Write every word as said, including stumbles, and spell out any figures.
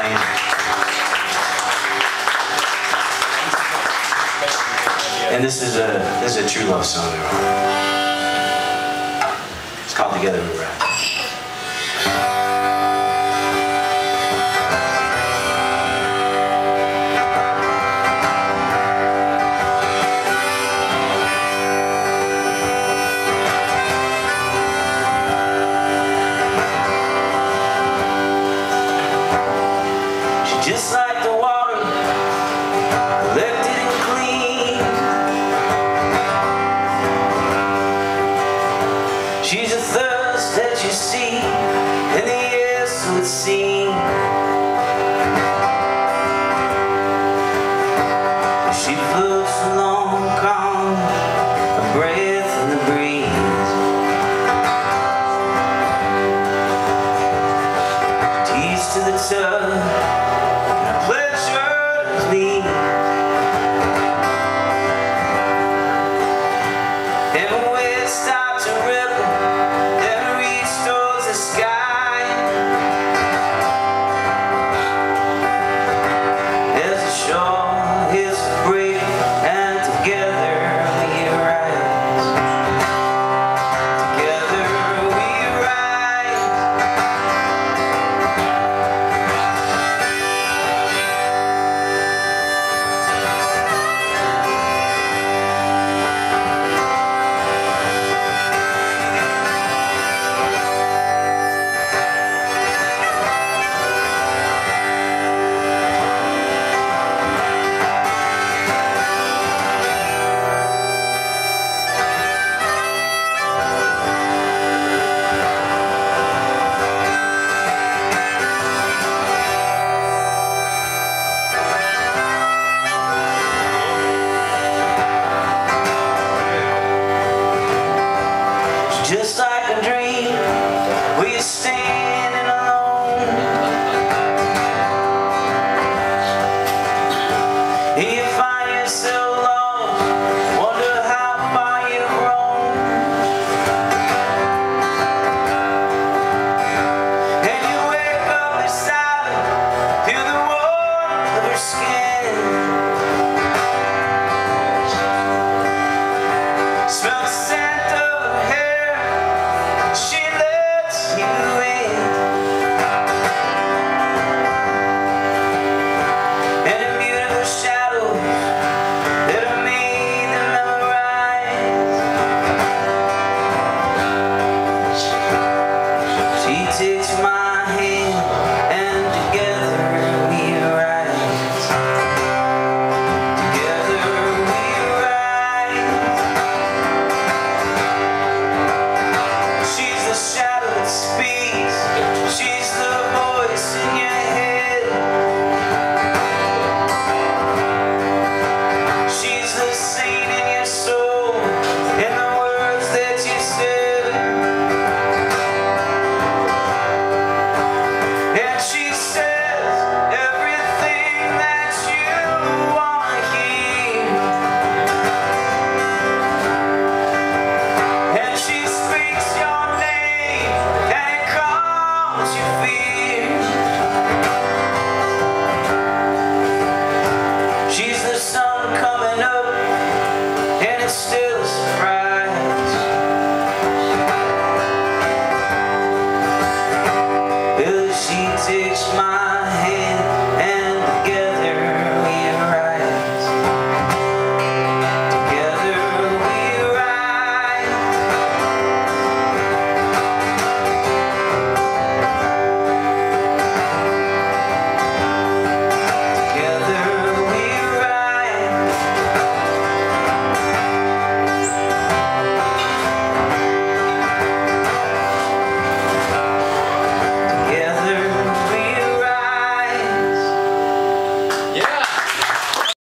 And this is a this is a true love song. It's called Together We Ride. Just like the water, left it clean. She's a thirst that you see in the air, so it seems. She floats along, calm, a breath in the breeze. Tease to the touch, pleasure to me.